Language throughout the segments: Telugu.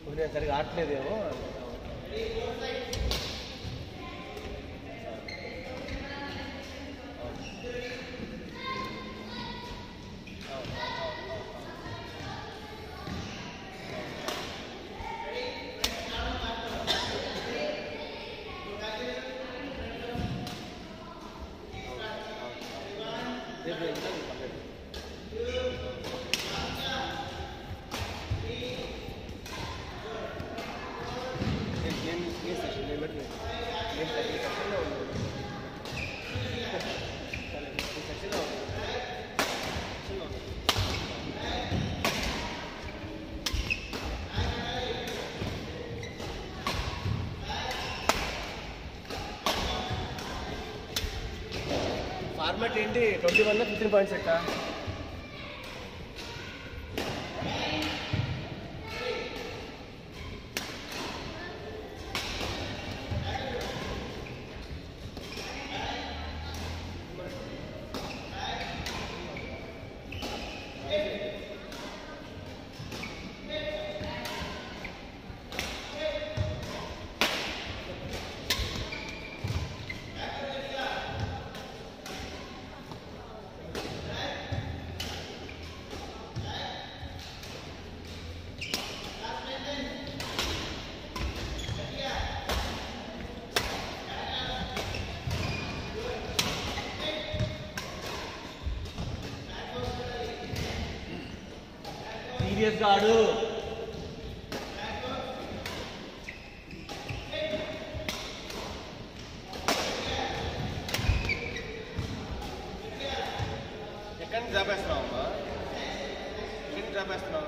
నేను సరిగా ఆడలేదేమో. ఫార్మాట్ ఏంటి? 21 15 పాయింట్స్ ఎట్టా? సీరియస్గా ఆడు. ఎక్కడి నుంచి జాపేస్తున్నావు అమ్మా? ఎక్కడి నుంచి జాపేస్తున్నావు?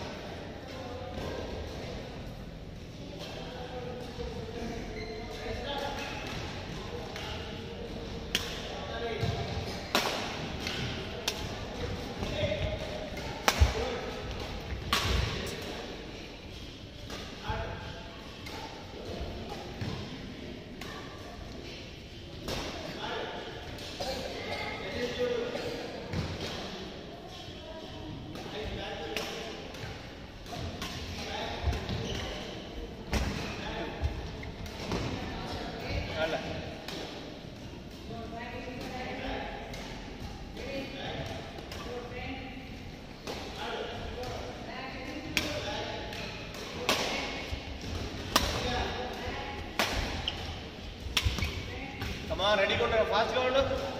రెడీగా ఉంటారు, ఫాస్ట్గా ఉండు.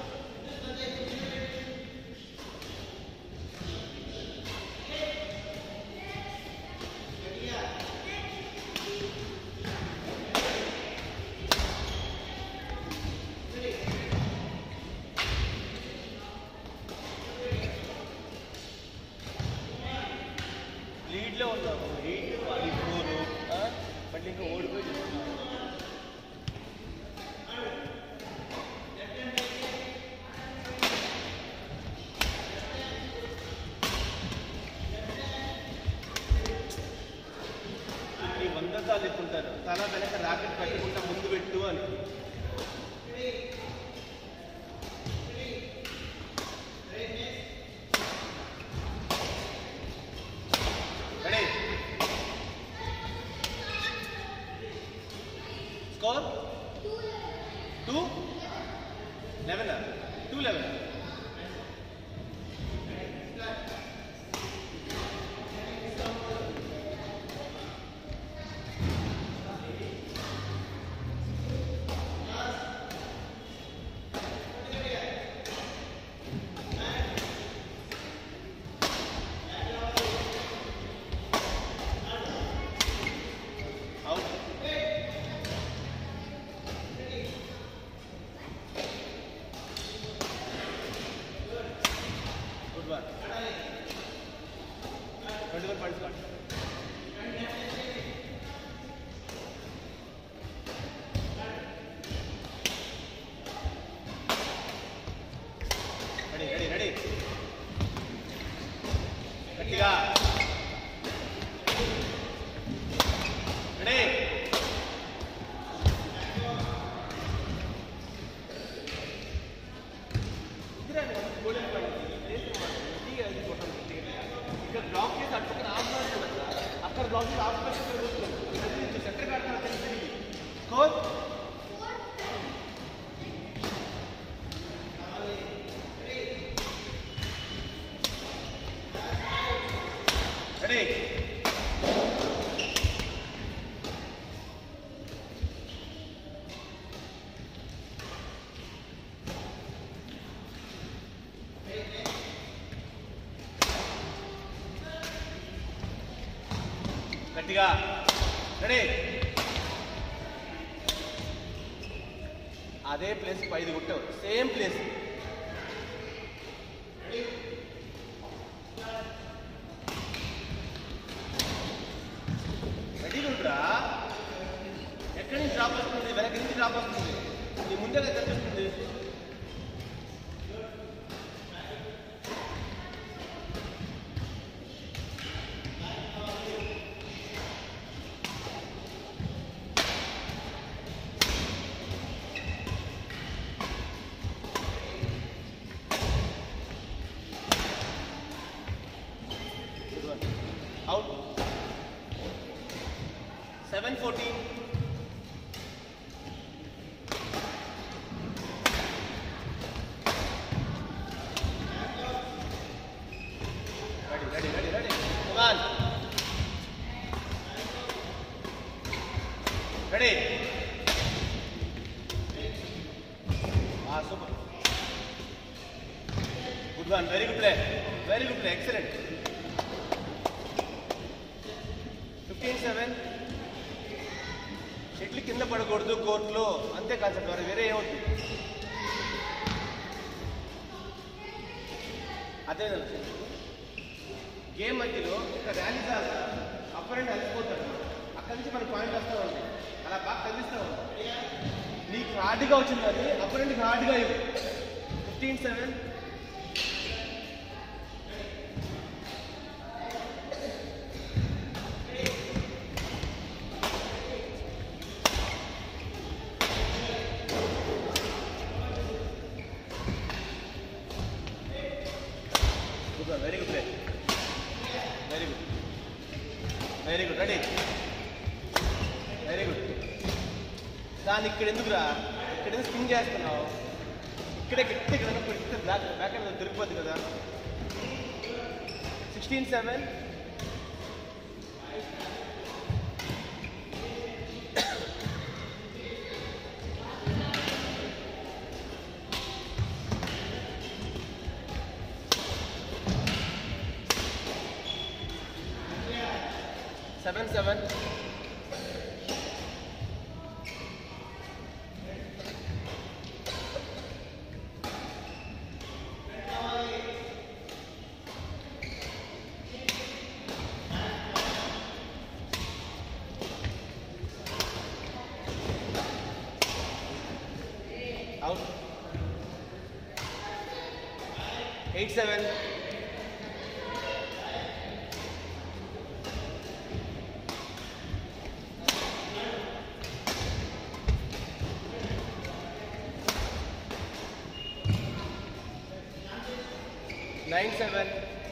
లీడ్లో ఉన్నాము, లీడ్ అది ఫోరు, బట్ ఇంకా ఓడిపోయి వందసార్లు ఎత్తుంటారు. తల వెనక రాకెట్ పెట్టకుండా ముందు పెట్టు అని. Score 2-11 2-11. Good one. 21 points got. Ready. గట్టిగా. Ready. ड्रॉप के साथ आसमान ప్రాసెస్ ఆస్పెక్ట్ సెంటర్ కడతాను తెలిసి స్కోర్ రెడీ గట్టిగా రెడీ అదే ప్లేస్ 5 కొట్టావు సేమ్ ప్లేస్ రెడీగా ఉంటారా ఎక్కడి నుంచి డ్రాప్ వస్తుంది వెనక నుంచి డ్రాప్ వస్తుంది నీ ముందే కనిపిస్తుంది out 7-14 ready come on ready super good one very good play excellent 15-7 shuttle కింద పడకూడదు కోర్టులో అంతే కాన్సెప్ట్ మరి వేరే ఏమవుతుంది అదే గేమ్ మధ్యలో ఒక ర్యాలీ సార్ అప్పరెంట్ అలిసిపోతాడు అక్కడి నుంచి మనకి పాయింట్ వస్తూ ఉంటాయి అలా బాగా కదిలిస్తూ ఉంటాయి నీకు హార్డ్గా వచ్చింది అది అప్పరెంట్కి హార్డ్గా ఇవ్వు 15-7 very good play very good ready very good దాన్ని ఇక్కడ ఎందుకురా ఇక్కడ స్పిన్ చేస్తున్నావు ఇక్కడే గట్టి ఇక్కడ బ్యాక్ హ్యాండ్ దొరికిపోద్ది కదా 16-7 7-7 out 8-7 9-7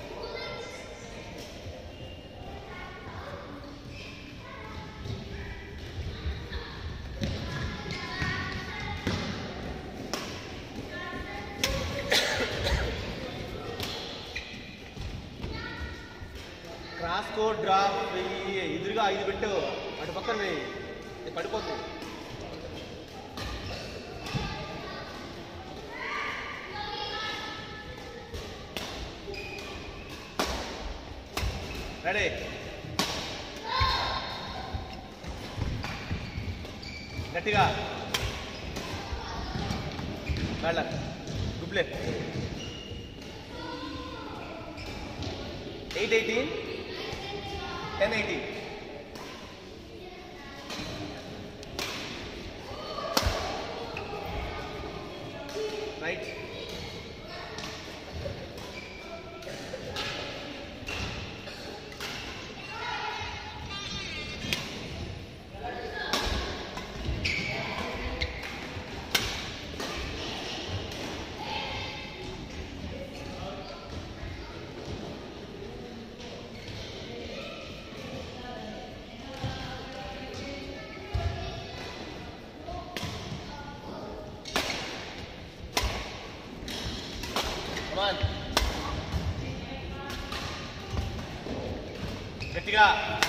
క్రాస్ కోడ్ డ్రాప్ ఎదురుగా 5 పెట్టు అటు పక్కన పడిపోతుంది రెడీ గట్టిగా వెళ్ళ గుప్లే 8-18 10-18 రైట్ గట్టిగా